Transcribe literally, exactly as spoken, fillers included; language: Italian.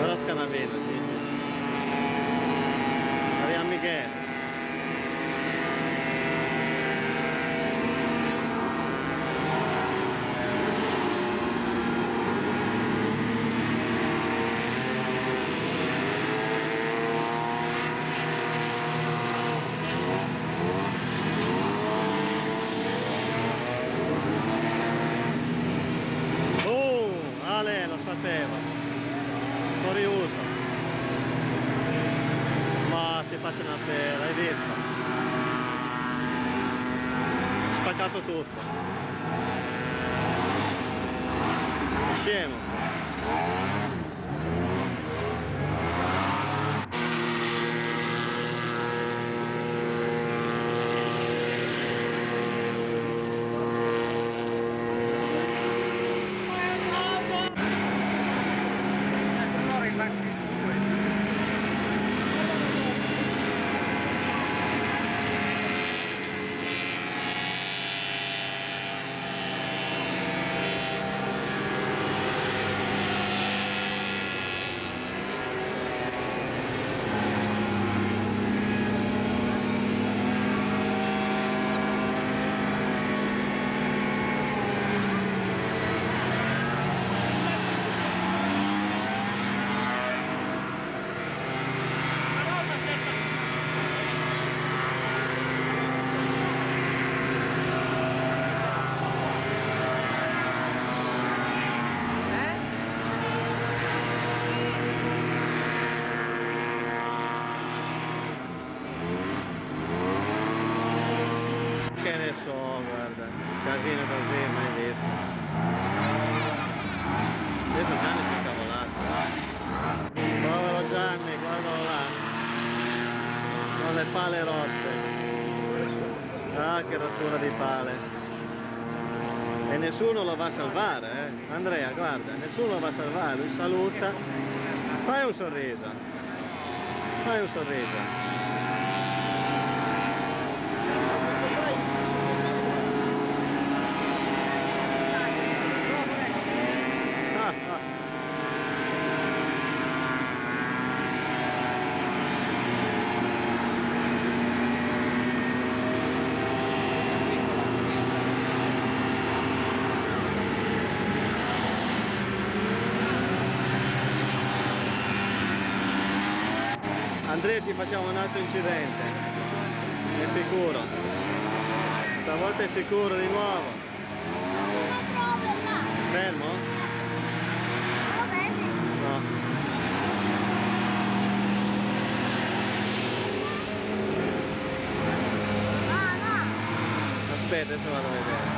Però scanavino, sì, sì. Arriva Michele. Ale lo sapeva, fuori uso, ma si faccia una pera, hai visto? Spaccato tutto, scemo. Che ne so, guarda, casino così, mai visto. Adesso Gianni si è incavolato. Povero Gianni, guardalo là. Con le pale rotte. Ah, che rottura di pale. E nessuno lo va a salvare, eh. Andrea, guarda, nessuno lo va a salvare, lui saluta. Fai un sorriso. Fai un sorriso. Andrea, ci facciamo un altro incidente, è sicuro, stavolta è sicuro di nuovo. Fermo? No. Aspetta, adesso vado a vedere.